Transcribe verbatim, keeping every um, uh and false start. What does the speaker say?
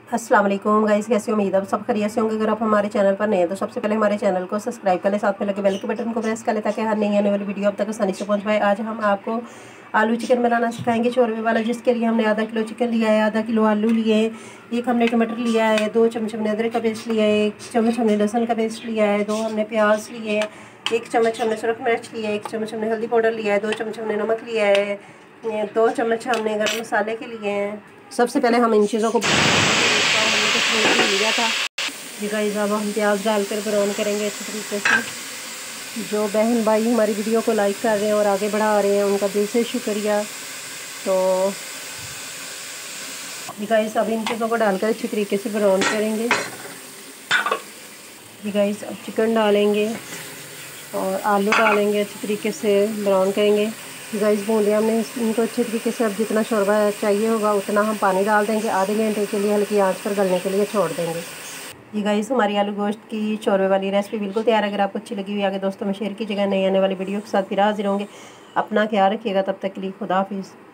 अस्सलाम वालेकुम गाइस, कैसे उम्मीद है आप सब खैरियत से होंगे। अगर आप हमारे चैनल पर नए हैं तो सबसे पहले हमारे चैनल को सब्सक्राइब कर लें, साथ में लगे बेल के बटन को प्रेस कर लें ताकि हर नई आने वाली वीडियो आप तक आसानी से पहुंच पाए। आज हम आपको आलू चिकन बनाना सिखाएंगे चोरवे वाला, जिसके लिए हमने आधा किलो चिकन लिया है, आधा किलो आलू लिए हैं, एक हमने टमाटर लिया है, दो चम्मच हमने अदरक का पेस्ट लिया है, एक चम्मच हमने लहसुन का पेस्ट लिया है, दो हमने प्याज लिए हैं, एक चम्मच हमने सुरख मिर्च लिया है, एक चम्मच हमने हल्दी पाउडर लिया है, दो चम्मच हमने नमक लिया है, दो चम्मच हमने गर्म मसाले के लिए हैं। सबसे पहले हम इन चीज़ों को लिया था जी गाइस। अब हम प्याज डालकर ब्राउन करेंगे अच्छे तरीके से। जो बहन भाई हमारी वीडियो को लाइक कर रहे हैं और आगे बढ़ा रहे हैं उनका दिल से शुक्रिया। तो जी गाइस, अब इन चीज़ों को डालकर अच्छी तरीके से ब्राउन करेंगे जी गाइस। अब चिकन डालेंगे और आलू डालेंगे, अच्छी तरीके से ब्राउन करेंगे गाइस। भून लिया हमने इनको अच्छे तरीके से। अब जितना शोरबा चाहिए होगा उतना हम पानी डाल देंगे, आधे घंटे के लिए हल्की आंच पर गलने के लिए छोड़ देंगे जी गाइस। हमारी आलू गोश्त की शोरबे वाली रेसिपी बिल्कुल तैयार है। अगर आपको अच्छी लगी हुई आगे दोस्तों में शेयर कीजिएगा। नई आने वाली वीडियो के साथ फिर हाजिर होंगे। अपना ख्याल रखिएगा, तब तक के लिए खुदा हाफिज़।